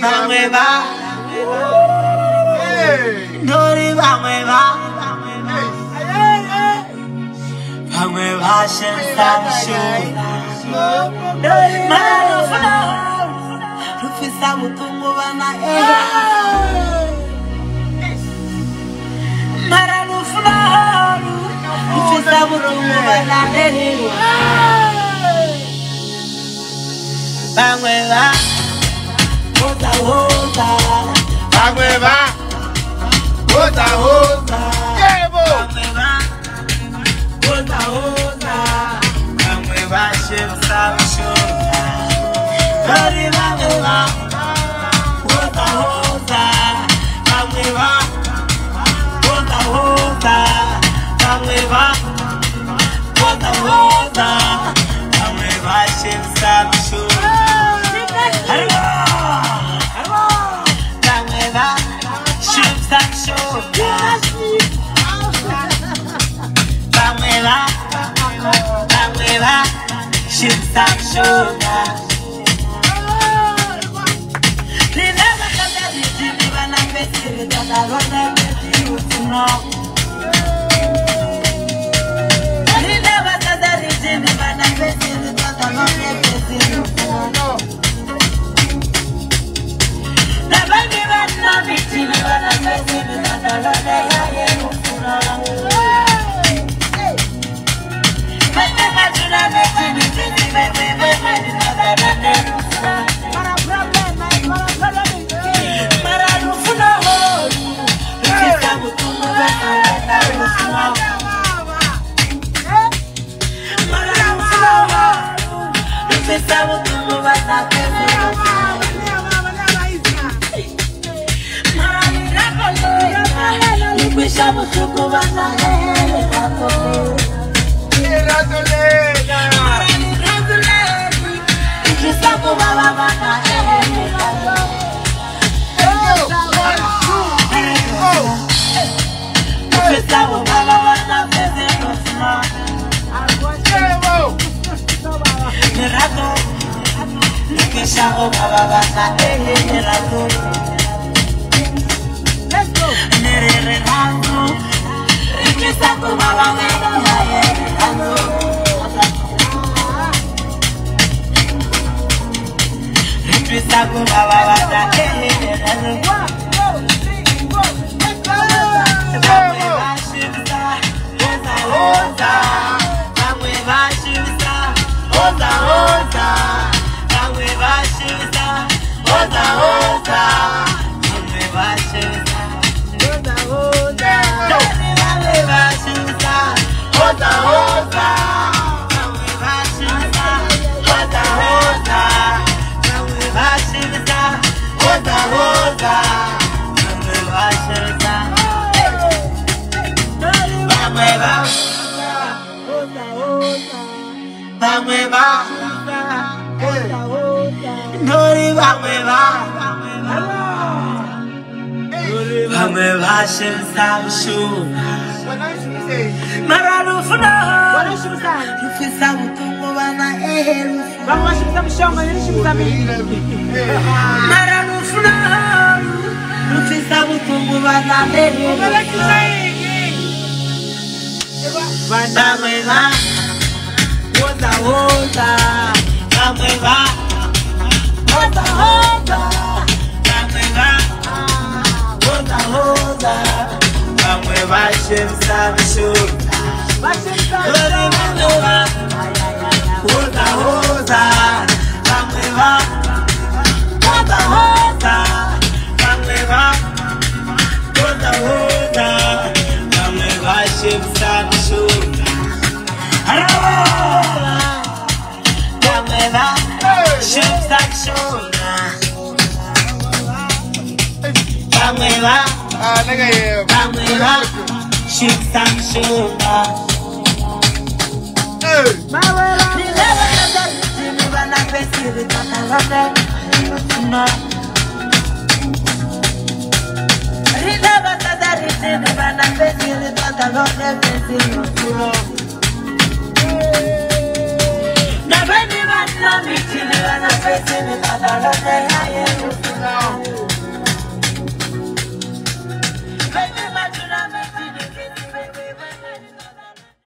Bamweba, Dori Bamweba, Bamweba, Shemsam Shona, Mano Funa, Rufisa Mutungo Bana, Marano Funa, Rufisa Mutungo Bana, Bamweba. Bamweba, Ota, Yebo, Ota, Bamweba, Shemsam Shona, Dori Bamweba, Ota, Bamweba, Ota, Bamweba, Ota, Bamweba, Shemsam Shona. Bamweba, Shemsam Shona. Never got that little when I'm busy, that I run and you to know. Never got that little when I'm busy, that I run and you to know. Never give up nothing when I'm busy, that I run and you to know. Bamweba, Shemsam Shona. Marano Funa, Rufisa Mutungo Bana, Marano Funa, Rufisa Mutungo Bana, Bamweba, Ota, Bamweba, Ota, Bamweba, Shemsam Shona. Dori Bamweba, Ota, Bamweba, Ota, Bamweba, Ota, Bamweba, Shemsam Shona. Bamweba, Shemsam Shona. Bamweba, Bamweba, Shemsam Shona. Never Bana bitini bana pesini kadar ne ya ye